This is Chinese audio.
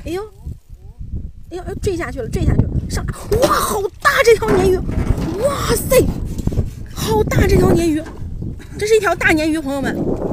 哎呦，哎呦，坠下去了，坠下去了，上来！哇，好大这条鲶鱼！哇塞，好大这条鲶鱼！这是一条大鲶鱼，朋友们。